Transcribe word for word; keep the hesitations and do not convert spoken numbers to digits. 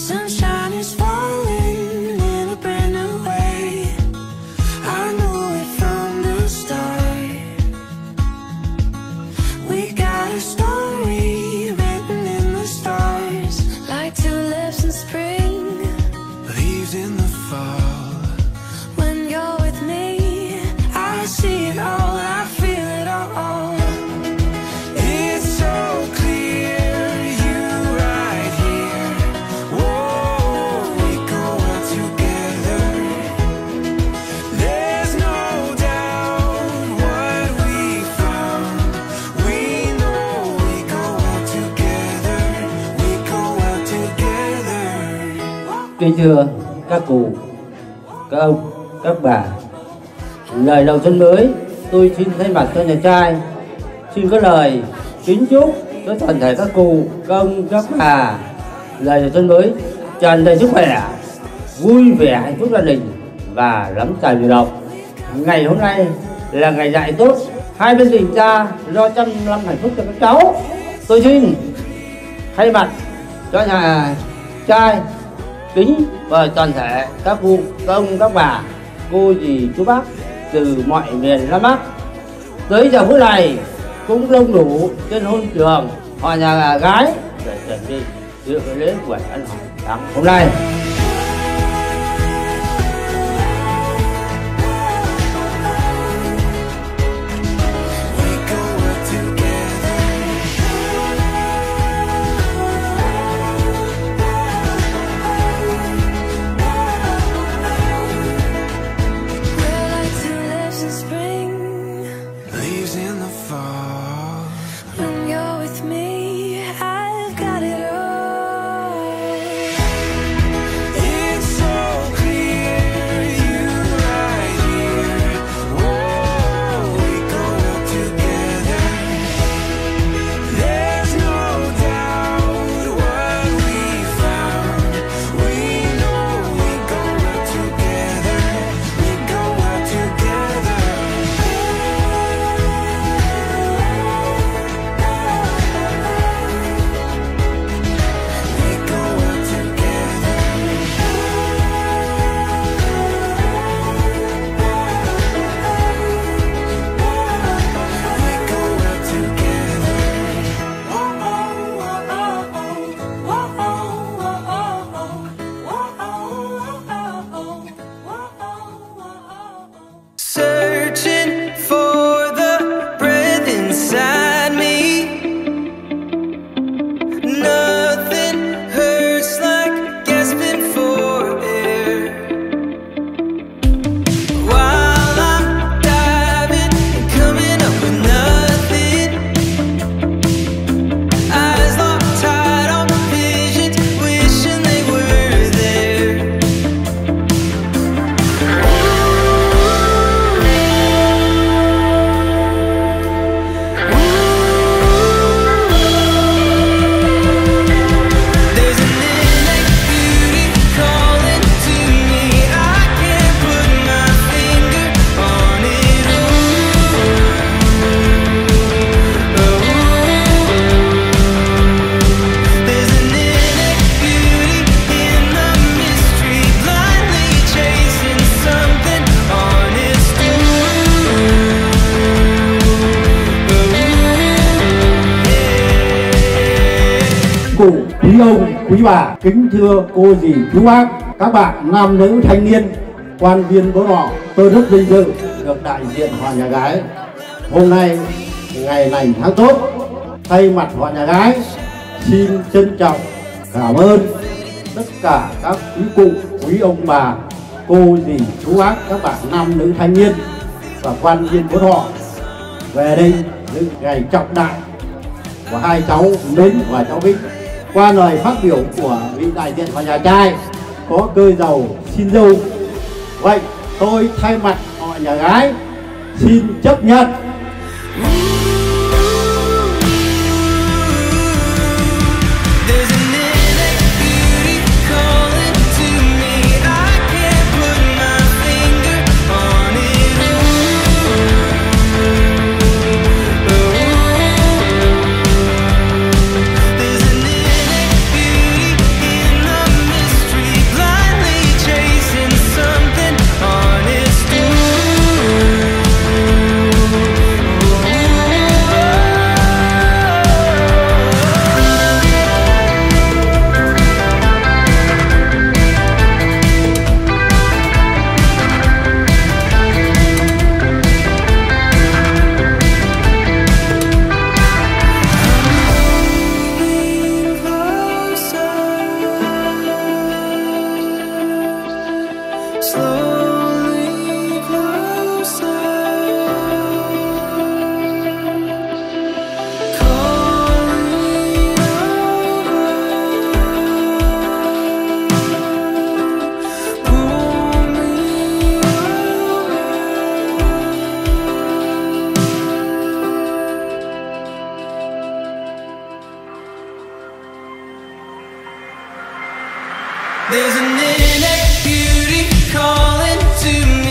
Sunshine is falling in a brand new way. I knew it from the start. We got a story written in the stars, like tulips in spring, leaves in the fall. When you're with me, I see it all, I feel it all. It's so clear, you right here. Whoa, we go out together. There's no doubt what we found. We know we go out together. We go out together. Kính thưa các cụ, các ông, các bà, lời đầu xuân mới, tôi xin thay mặt cho nhà trai xin có lời kính chúc cho toàn thể các cụ, các ông, các bà lời đầu xuân mới tràn đầy sức khỏe, vui vẻ, hạnh phúc gia đình và lắm tài điều động. Ngày hôm nay là ngày dạy tốt, hai bên tình cha lo trăm năm hạnh phúc cho các cháu. Tôi xin thay mặt cho nhà trai kính mời toàn thể các cụ, các ông, các bà, cô dì, chú bác từ mọi miền Nam Bắc tới giờ phút này cũng đông đủ trên hôn trường họ nhà gái để chuẩn bị dự lễ buổi ăn hỏi sáng hôm nay. Cụ, quý ông, quý bà, kính thưa cô dì, chú bác, các bạn nam nữ thanh niên, quan viên bố họ, tôi rất vinh dự được đại diện họ nhà gái. Hôm nay ngày lành tháng tốt, thay mặt họ nhà gái xin trân trọng cảm ơn tất cả các quý cụ, quý ông bà, cô dì, chú bác, các bạn nam nữ thanh niên và quan viên bố họ về đây những ngày trọng đại của hai cháu Mến và cháu Vinh. Qua lời phát biểu của vị đại diện họ nhà trai có cơ dầu xin dâu, vậy tôi thay mặt họ nhà gái xin chấp nhận. There's an innate beauty in the There's an innate beauty calling to me.